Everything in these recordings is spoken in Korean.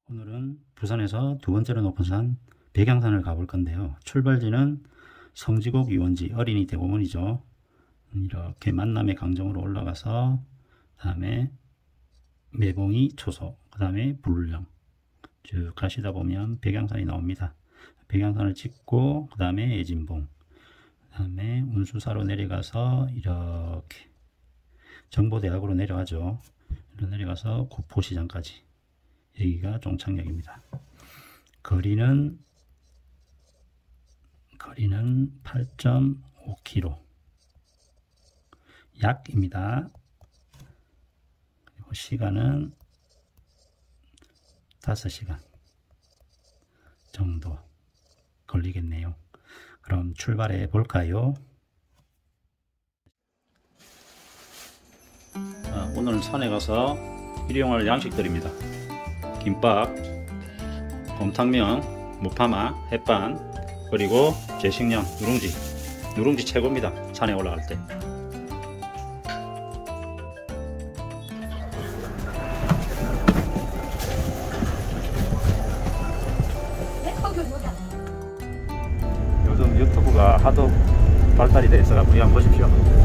오늘은 부산에서 두 번째로 높은 산 백양산을 가볼 건데요. 출발지는 성지곡 유원지 어린이 대공원이죠. 이렇게 만남의 강정으로 올라가서 그 다음에 매봉이 초소, 그 다음에 불령 쭉 가시다 보면 백양산이 나옵니다. 백양산을 찍고 그 다음에 애진봉, 그 다음에 운수사로 내려가서 이렇게 정보대학으로 내려가죠. 이렇게 내려가서 구포시장까지, 여기가 종착역입니다. 거리는 8.5km 약입니다. 그리고 시간은 5시간 정도 걸리겠네요. 그럼 출발해 볼까요? 오늘 산에 가서 일용할 양식들입니다. 김밥, 곰탕면, 무파마, 햇반, 그리고 제식량 누룽지 최고입니다. 산에 올라갈 때. 요즘 유튜브가 하도 발달이 돼 있어서 한번 보십시오.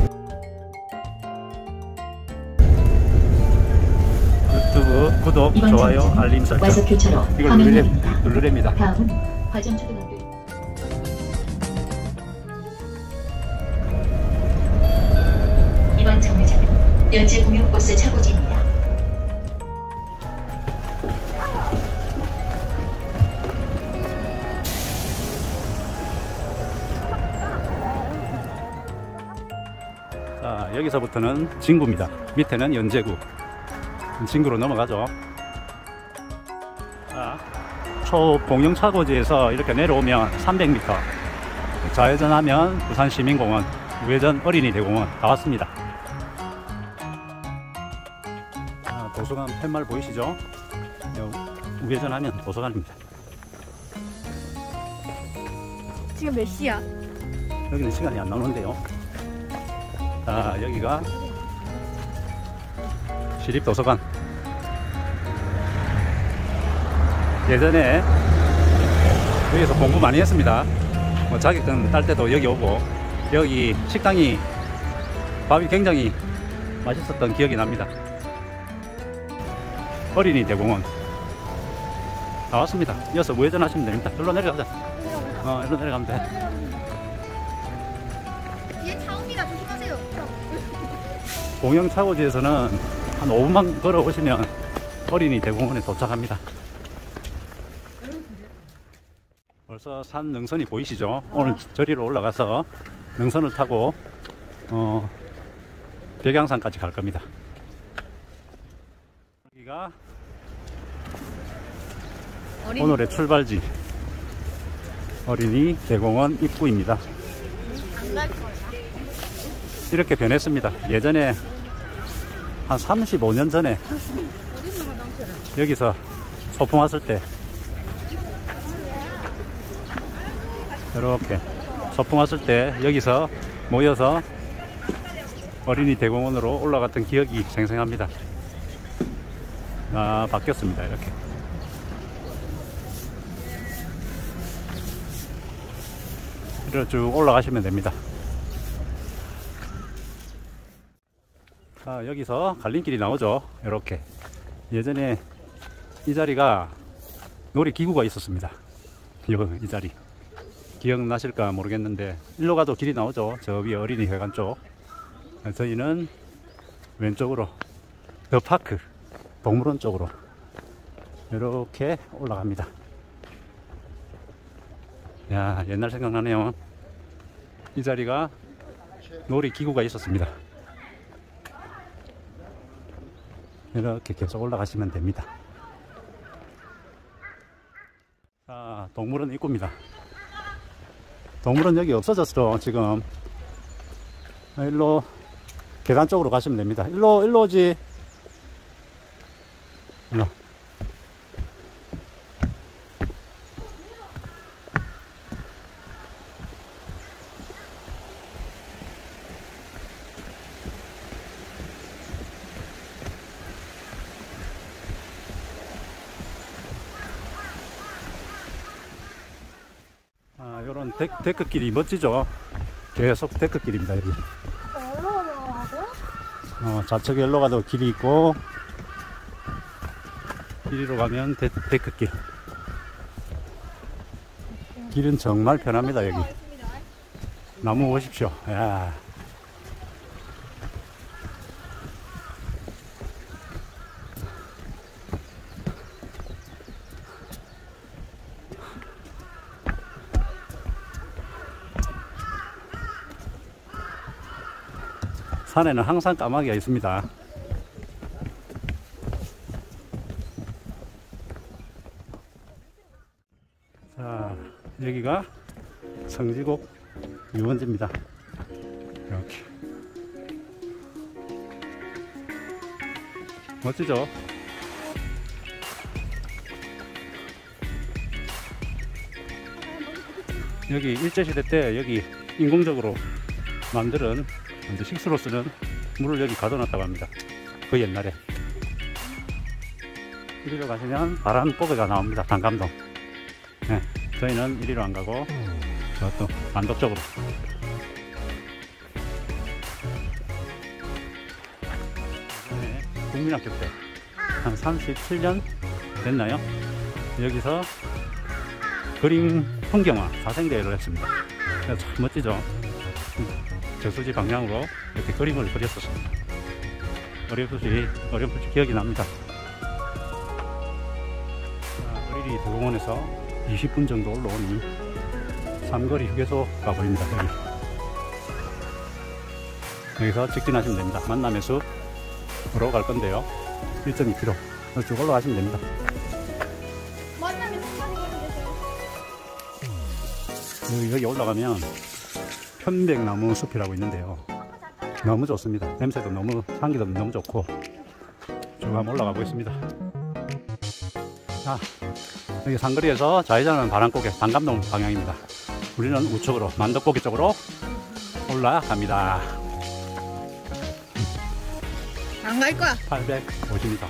유튜브 구독, 좋아요, 알림 설정 이걸 누르랍니다. 다음은 화정초등학교. 이번 정류장은 연제공역버스 차고지입니다. 자, 여기서부터는 진구입니다. 밑에는 연제구. 진구로 넘어가죠. 자, 초봉영차고지에서 이렇게 내려오면 300m, 좌회전하면 부산시민공원, 우회전 어린이대공원 다 왔습니다. 도서관 팻말 보이시죠? 우회전하면 도서관입니다. 지금 몇 시야? 여기는 시간이 안 나오는데요. 자, 여기가 시립도서관. 예전에 여기서 공부 많이 했습니다. 자격증 딸 때도 여기 오고, 여기 식당이 밥이 굉장히 맛있었던 기억이 납니다. 어린이 대공원 다 왔습니다. 이어서 우회전 하시면 됩니다. 일로 내려가자. 일로 내려가면 돼. 뒤에 차 옵니다. 조심하세요. 봉영차고지에서는 한 5분만 걸어오시면 어린이 대공원에 도착합니다. 벌써 산 능선이 보이시죠? 오늘 저리로 올라가서 능선을 타고 백양산까지 갈 겁니다. 여기가 오늘의 출발지 어린이 대공원 입구입니다. 이렇게 변했습니다. 예전에 한 35년 전에 여기서 소풍 왔을 때 이렇게 소풍 왔을 때 여기서 모여서 어린이 대공원으로 올라갔던 기억이 생생합니다. 바뀌었습니다. 이렇게 이렇게 쭉 올라가시면 됩니다. 여기서 갈림길이 나오죠. 이렇게 예전에 이 자리가 놀이기구가 있었습니다. 이 자리 기억나실까 모르겠는데, 일로 가도 길이 나오죠. 저 위에 어린이회관 쪽. 저희는 왼쪽으로 더 파크 동물원 쪽으로 이렇게 올라갑니다. 야, 옛날 생각나네요. 이 자리가 놀이기구가 있었습니다. 이렇게 계속 올라가시면 됩니다. 자, 동물원 입구입니다. 동물원 여기 없어졌어. 지금 일로 계단 쪽으로 가시면 됩니다. 일로 오지. 일로. 이런 데크길이 멋지죠? 계속 데크길입니다, 여기. 좌측에 일로 가도 길이 있고, 이리로 가면 데크길. 길은 정말 편합니다, 여기. 나무 보십시오. 야. 산에는 항상 까마귀가 있습니다. 자, 여기가 성지곡 유원지입니다. 이렇게 멋지죠? 여기 일제시대 때 여기 인공적으로 만드는 식수로 쓰는 물을 여기 가둬놨다고 합니다. 그 옛날에. 이리로 가시면 바람고개가 나옵니다. 단감동. 네, 저희는 이리로 안 가고 저또 안덕 쪽으로. 네, 국민학교 때 한 37년 됐나요? 여기서 그림 풍경화 사생대회를 했습니다. 참 멋지죠? 저수지 방향으로 이렇게 그림을 그렸었습니다. 어렴풋이 기억이 납니다. 어린이 대공원에서 20분 정도 올라오니 삼거리 휴게소가 보입니다. 여기서 직진하시면 됩니다. 만남의 숲으로 갈 건데요. 1.2km 쭉 올라가시면 됩니다. 만남의 숲까지 가면 되세요. 여기 올라가면 편백나무 숲이라고 있는데요. 너무 좋습니다. 냄새도 너무, 향기도 너무 좋고. 쭉 한번 올라가 보겠습니다. 자, 여기 상거리에서 좌회전은 바람고개 단감동 방향입니다. 우리는 우측으로 만덕고개 쪽으로 올라갑니다. 안 갈 거야. 850m.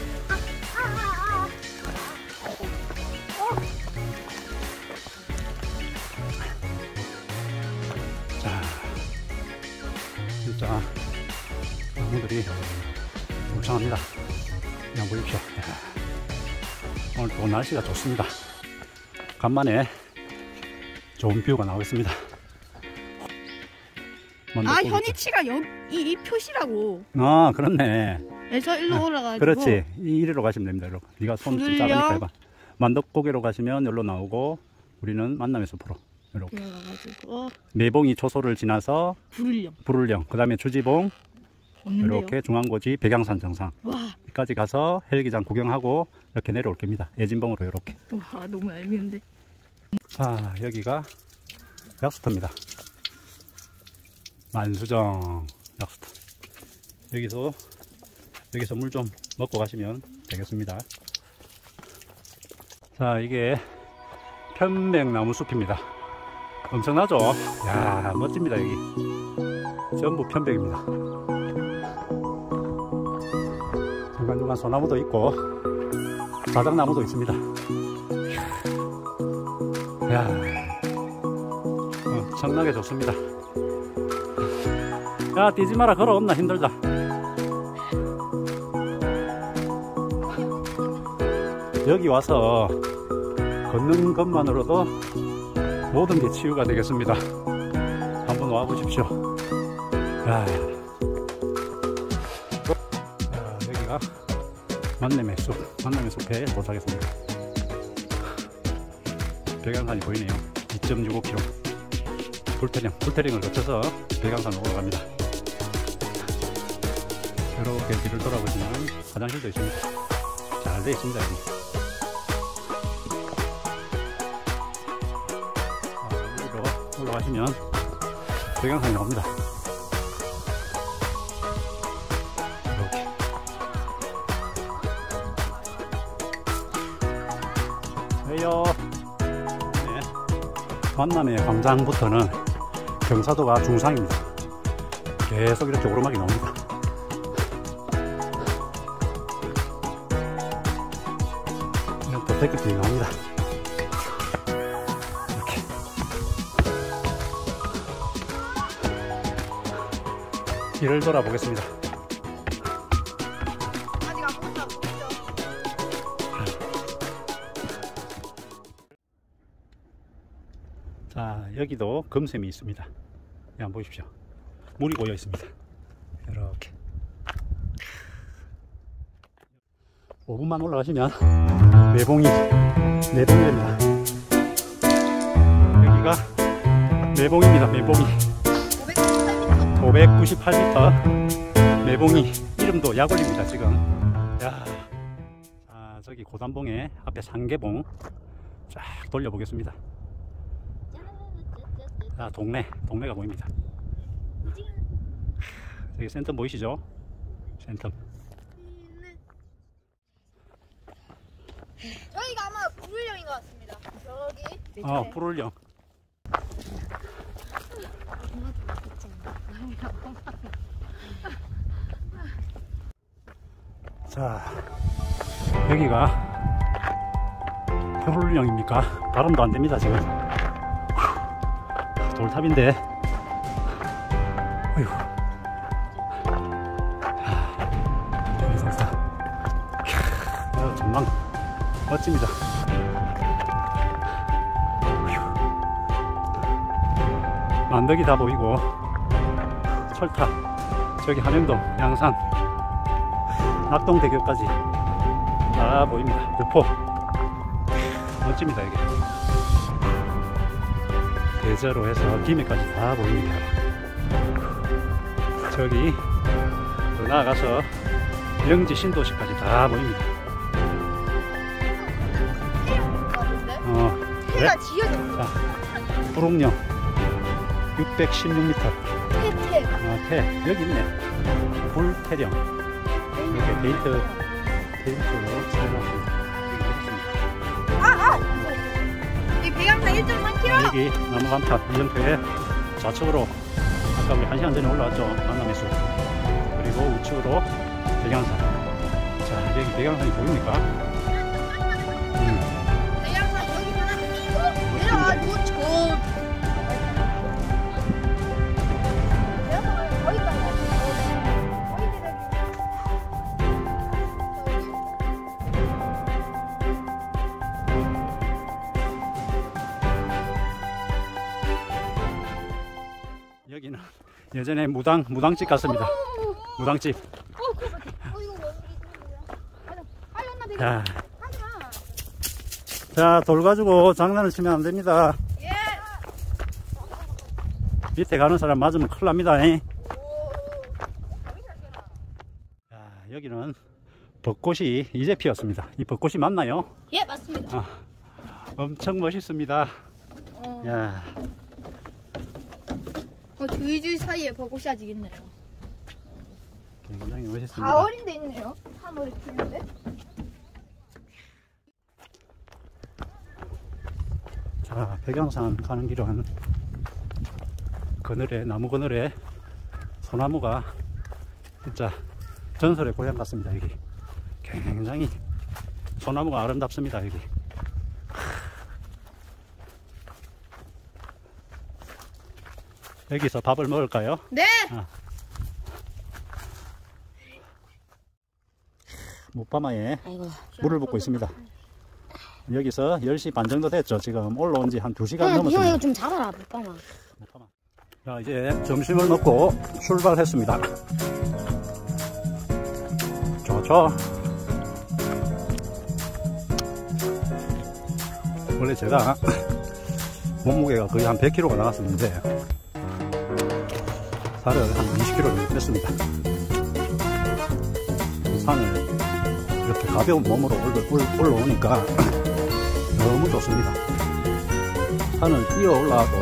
자, 진짜 나무들이 울창합니다. 그냥 보십시오. 오늘 또 날씨가 좋습니다. 간만에 좋은 뷰가 나오겠습니다. 현위치가 이 표시라고. 아, 그렇네. 그래서 일로 올라가지고. 그렇지. 이리로 가시면 됩니다. 이리로. 네가 손 좀 작으니까 해봐. 만덕고개로 가시면 여기로 나오고, 우리는 만남의 숲으로 이렇게. 올라가지고 매봉이 초소를 지나서 불울령, 그 다음에 주지봉, 없는데요? 이렇게 중앙고지 백양산 정상 와, 여기까지 가서 헬기장 구경하고 이렇게 내려올 겁니다. 예진봉으로 이렇게. 와 너무 얄미운데. 자, 여기가 약수터입니다. 만수정 약수터. 여기서 물 좀 먹고 가시면 되겠습니다. 자, 이게 편백나무 숲입니다. 엄청나죠? 야, 멋집니다. 여기 전부 편백입니다. 중간중간 소나무도 있고 자작나무도 있습니다. 야, 엄청나게 좋습니다. 야, 뛰지 마라. 걸어 없나 힘들다. 여기 와서 걷는 것만으로도 모든 게 치유가 되겠습니다. 한번 와 보십시오. 야, 여기가 만남의 숲에 도착했습니다. 백양산이 보이네요. 2.65km. 불태령을 거쳐서 백양산으로 올라갑니다. 이렇게 뒤를 돌아보시면 화장실도 있습니다. 잘 되어 있습니다. 여기. 여기로 올라가시면 백양산이 나옵니다. 이렇게. 에요. 네. 만남의 광장부터는 경사도가 중상입니다. 계속 이렇게 오르막이 나옵니다. 또 데크길이 나옵니다. 이렇게 시를 돌아보겠습니다. 아직 아무것도 안 보이죠? 자, 여기도 금샘이 있습니다. 여기 한번 보십시오. 물이 고여 있습니다. 이렇게 5분만 올라가시면 매봉이 됩니다. 여기가 매봉입니다. 매봉이 598m 매봉이. 이름도 약올립니다. 지금. 야, 자, 저기 고단봉에 앞에 상계봉 쫙 돌려보겠습니다. 자, 동네가 보입니다. 여기 센텀 보이시죠? 센텀. 저희가 아마 불울령인 것 같습니다. 저기. 불울령. 자, 여기가 불울령입니까? 발음도 안 됩니다, 지금. 돌탑인데. 어휴. 전망 멋집니다. 만덕이 다 보이고 철탑, 저기 한영동, 양산, 낙동대교까지 다 보입니다. 구포 멋집니다. 이게 대저로 해서 김해까지 다 보입니다. 저기 더 나아가서 영지 신도시까지 다 보입니다. 해가 네? 지어졌어. 자, 불옥령 616m. 태. 여기 있네. 불태령. 이렇게 데이트 세워놨습니다. 이 배경상 1.3km. 여기 나무간탑 이정표에 좌측으로 아까 우리 1시간 전에 올라왔죠. 만남의 숲. 그리고 우측으로 백양산. 자, 여기 백양산이 보입니까? 배경상 여기 하나 있고 내려가지고 저 배경상은 거기까지 여기는 예전에 무당집 같습니다. 무당집. 자, 자, 돌 가지고 장난을 치면 안 됩니다. 밑에 가는 사람 맞으면 큰일 납니다. 자, 여기는 벚꽃이 이제 피었습니다. 이 벚꽃이 맞나요? 예, 맞습니다. 엄청 멋있습니다. 야, 저희 집 사이에 벚꽃이 아직 있네요. 굉장히 멋있습니다. 4월인데 있네요. 3월에 피는데. 자, 백양산 가는 길은 그늘에, 나무 그늘에 소나무가 진짜 전설의 고향 같습니다. 여기 굉장히 소나무가 아름답습니다. 여기 여기서 밥을 먹을까요? 네. 못바마에 물을 붓고 있습니다. 여기서 10시 반 정도 됐죠. 지금 올라온 지 한 2시간 넘었습니다. 이거 좀 잡아라, 못바마. 자, 이제 점심을 먹고 출발했습니다. 좋죠. 원래 제가 몸무게가 거의 한 100kg가 나갔었는데 살을 한 20kg 정도 뺐습니다. 산을 이렇게 가벼운 몸으로 올라오니까 너무 좋습니다. 산을 뛰어 올라가도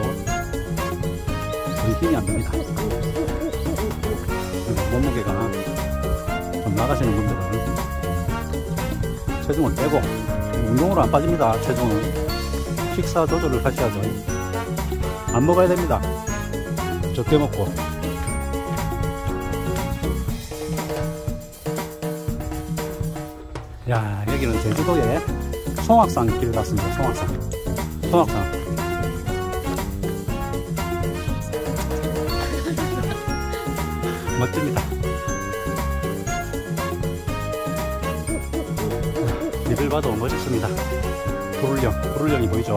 거의 힘이 안 듭니다. 몸무게가 좀 나가시는 분들은 체중을 빼고 운동으로 안 빠집니다. 체중은 식사 조절을 하셔야죠. 안 먹어야 됩니다. 적게 먹고. 야, 여기는 제주도의 송악산 길 같습니다. 송악산. 멋집니다. 밑을 봐도 멋있습니다. 구를령이 보이죠?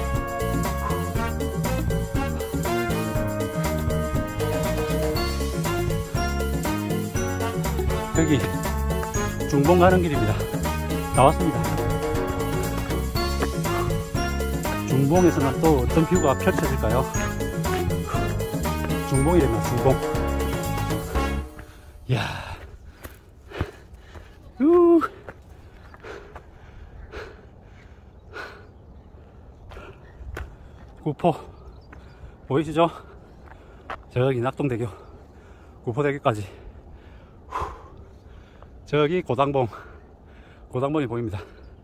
여기 중봉 가는 길입니다. 나왔습니다. 중봉에서는 또 어떤 뷰가 펼쳐질까요? 중봉이라면 중봉. 이야. 구포 보이시죠? 저기 낙동대교 구포대교까지. 저기 고당봉이 보입니다.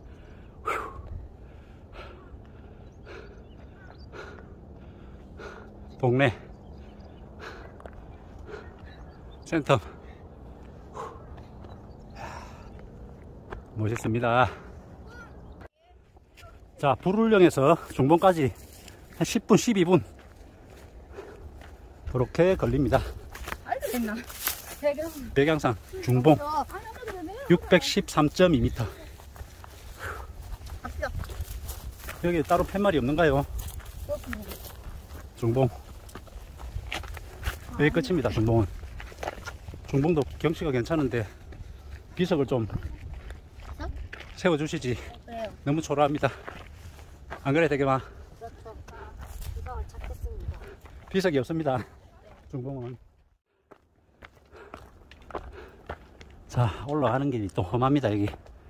동네 센터 멋있습니다. 자, 불울령에서 중봉까지 한 10분 12분 그렇게 걸립니다. 백양산 중봉 613.2m. 여기 따로 팻말이 없는가요? 중봉 여기 끝입니다. 중봉은. 중봉도 경치가 괜찮은데 비석을 좀 세워주시지. 너무 초라합니다. 안 그래 대겸아? 비석을 찾겠습니다. 비석이 없습니다. 중봉은. 자, 올라가는 길이 또 험합니다. 여기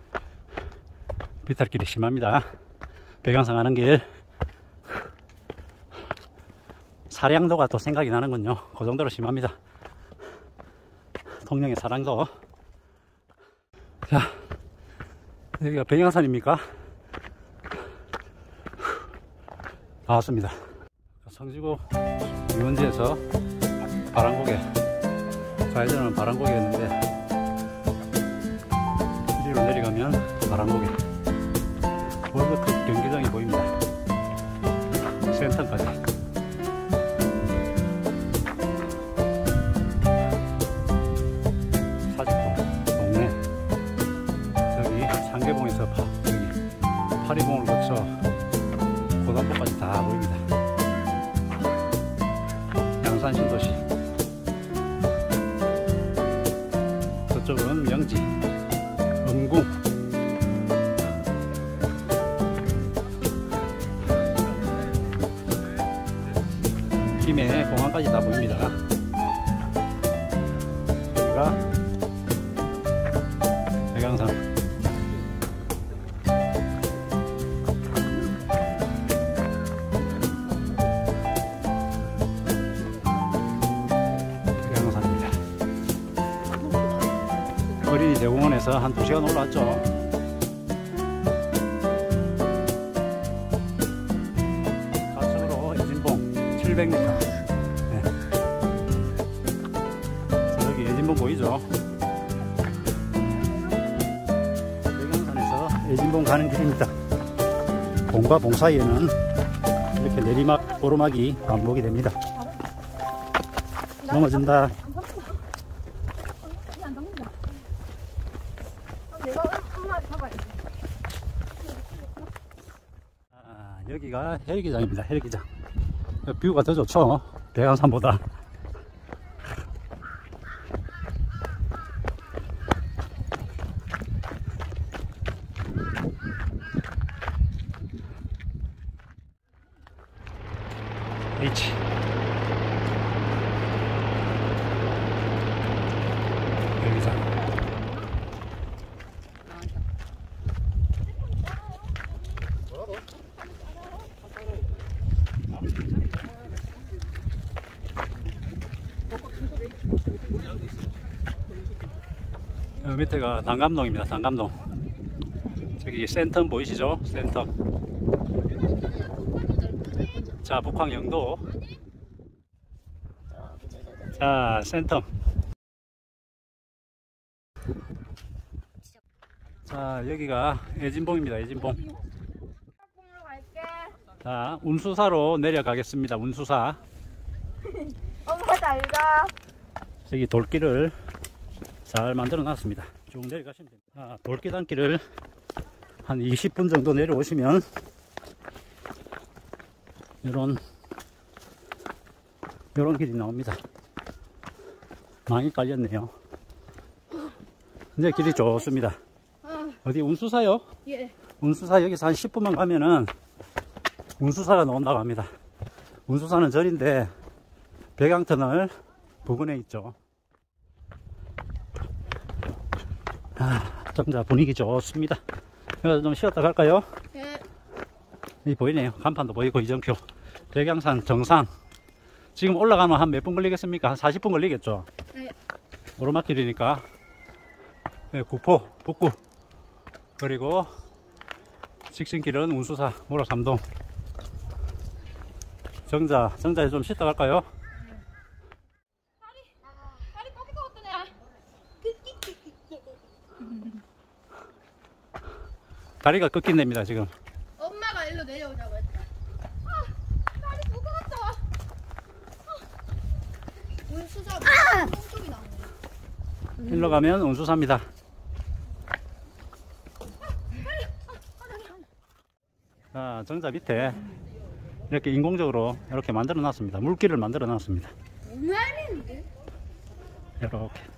비탈길이 심합니다. 백양산 가는 길. 사량도가 또 생각이 나는군요. 그 정도로 심합니다. 통영의 사량도. 자, 여기가 백양산입니까? 나왔습니다. 성지구 유원지에서 바람고개, 좌회전은 바람고개였는데 이리로 내려가면 바람고개. 월드컵 경기장이 보입니다. 센터까지. 상계봉에서 여기 파리봉을 거쳐 고단봉까지 다 보입니다. 양산 신도시. 저쪽은 명지, 음궁. 김해 공항까지 다 보입니다. 여기가 백양산. 어린이 대공원에서 한 2시간 올라왔죠. 좌측으로 예진봉 700m. 네. 저기 예진봉 보이죠? 백양산에서 예진봉 가는 길입니다. 봉과 봉 사이에는 이렇게 내리막 오르막이 반복이 됩니다. 넘어진다. 여기가 헬기장입니다. 헬기장. 뷰가 더 좋죠? 백양산보다. H. 헬기장. 밑에가 단감동입니다. 단감동. 저기 센텀 보이시죠? 센텀. 자, 북항 영도. 자, 센텀. 자, 여기가 예진봉입니다. 예진봉. 자, 운수사로 내려가겠습니다. 운수사. 엄마 잘 가. 여기 돌길을 잘 만들어 놨습니다. 쭉 내려가시면 됩니다. 돌계단길을 한 20분 정도 내려오시면 이런 길이 나옵니다. 많이 깔렸네요. 근데 길이 좋습니다. 어디 운수사요? 예. 운수사 여기서 한 10분만 가면은 운수사가 나온다고 합니다. 운수사는 절인데 백양터널 부근에 있죠. 정자 분위기 좋습니다. 여기서 좀 쉬었다 갈까요? 예. 여기 보이네요. 간판도 보이고 이정표 백양산 정상. 지금 올라가면 한 몇 분 걸리겠습니까? 한 40분 걸리겠죠? 네. 오르막길이니까. 네, 구포, 북구. 그리고 직진길은 운수사, 모락삼동. 정자에 좀 쉬다 갈까요? 다리 꺾일 것 같더네. 다리가 꺾인 됩니다, 지금. 엄마가 일로 내려오자고 했다. 다리 부끄럽다. 운수사 쪽이 나오네. 일로 가면 운수사입니다. 자, 정자 밑에 이렇게 인공적으로 이렇게 만들어 놨습니다. 물길을 만들어 놨습니다. 얼마인데? 이렇게.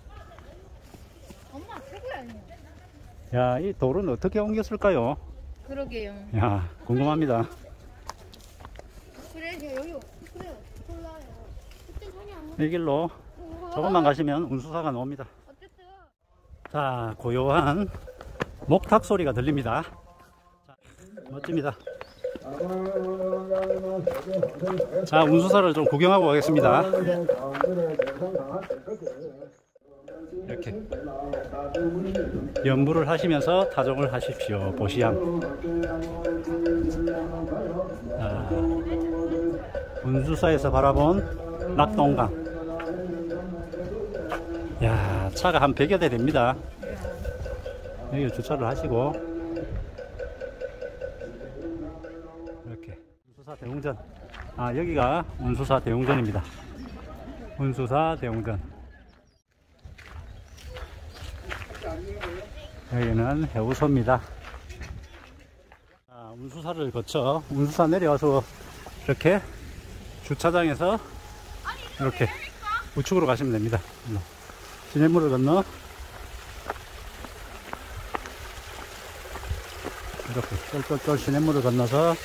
엄마 최고야. 야, 이 돌은 어떻게 옮겼을까요? 그러게요. 야, 궁금합니다. 그래 여기 그래 몰라요. 그때 전이 안 이 길로 조금만 가시면 운수사가 나옵니다. 어쨌든 자, 고요한 목탁 소리가 들립니다. 자, 멋집니다. 자, 운수사를 좀 구경하고 가겠습니다. 이렇게 연부를 하시면서 타종을 하십시오. 보시양. 운수사에서 바라본 낙동강. 야, 차가 한 100여 대 됩니다. 여기 주차를 하시고 이렇게 운수사 대웅전. 여기가 운수사 대웅전입니다. 운수사 대웅전. 여기는 해우소입니다. 운수사를 거쳐 운수사 내려와서 이렇게 주차장에서 이렇게 우측으로 가시면 됩니다. 시냇물을 건너 이렇게 쫄쫄쫄 시냇물을 건너서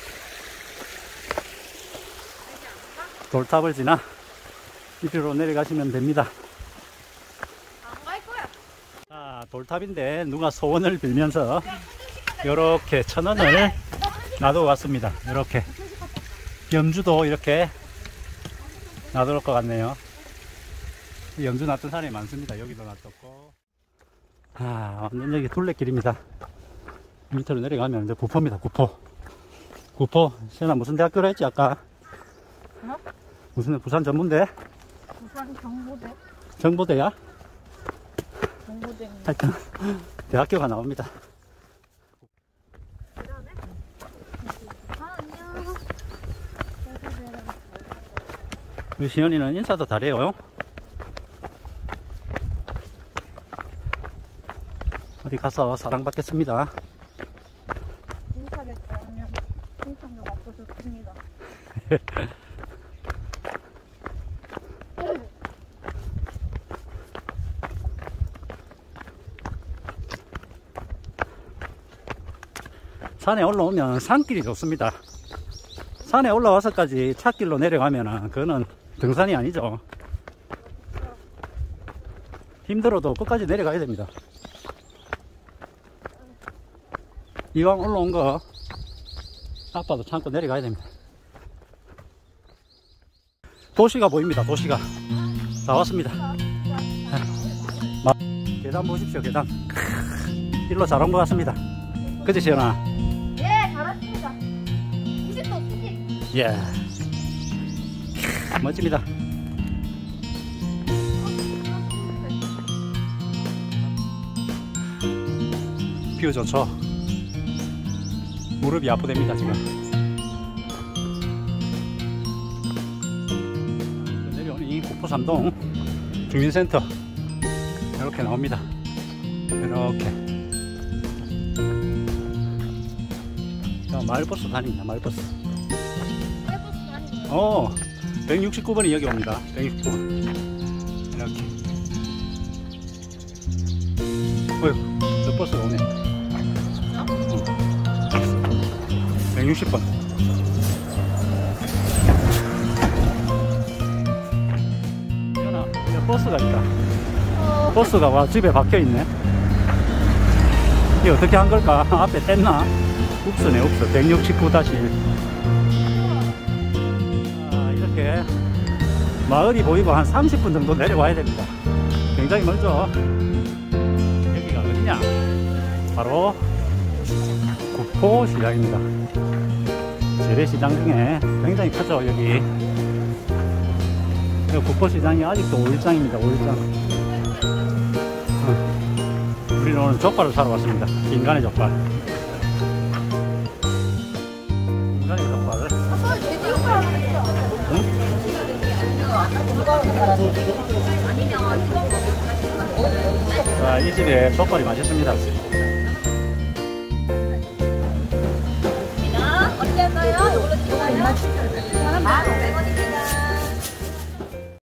돌탑을 지나 이리로 내려가시면 됩니다. 안 갈 거야. 자, 돌탑인데 누가 소원을 빌면서 이렇게 1,000원을 놔두고 왔습니다. 이렇게 염주도 이렇게 놔둘 것 같네요. 염주 놨던 사람이 많습니다. 여기도 놔뒀고. 완전 여기 둘레길입니다. 밑으로 내려가면 이제 구포입니다. 구포. 시연아 무슨 대학교로 했지 아까? 어? 무슨 부산 전문대? 부산 경보대. 정보대야? 경보대. 하여튼 대학교가 나옵니다. 안녕. 우리 시연이는 인사도 잘해요. 어디 가서 사랑받겠습니다. 인사겠다면 인사가 맞고 좋습니다. 산에 올라오면 산길이 좋습니다. 산에 올라와서까지 찻길로 내려가면은 그거는 등산이 아니죠. 힘들어도 끝까지 내려가야 됩니다. 이왕 올라온 거 아빠도 참고 내려가야 됩니다. 도시가 보입니다. 도시가 다 왔습니다. 계단 보십시오. 계단 일로 잘 온 것 같습니다. 그치 시연아? 예, 잘했습니다. 20도 20. 예, 멋집니다. 뷰 좋죠. 무릎이 아프답니다 지금. 내려오니 구포삼동 주민센터 이렇게 나옵니다. 이렇게. 자, 마을버스 다닙니다. 마을버스. 169번이 여기 옵니다. 169번. 이렇게. 어휴, 저 버스가 오네. 160번. 현아, 여기 버스가 있다. 버스가 와 집에 박혀 있네. 이게 어떻게 한 걸까? 앞에 뗐나? 욱수네, 욱수. 169-1. 이렇게 마을이 보이고 한 30분 정도 내려와야 됩니다. 굉장히 멀죠? 여기가 어디냐? 바로 구포시장입니다. 재래시장 중에 굉장히 크죠, 여기. 구포시장이 아직도 5일장입니다, 5일장. 우리는 오늘 족발을 사러 왔습니다. 인간의 족발. 인간의 족발을. 응? 자, 이 집에 족발이 맛있습니다. 언제 가요? 이걸로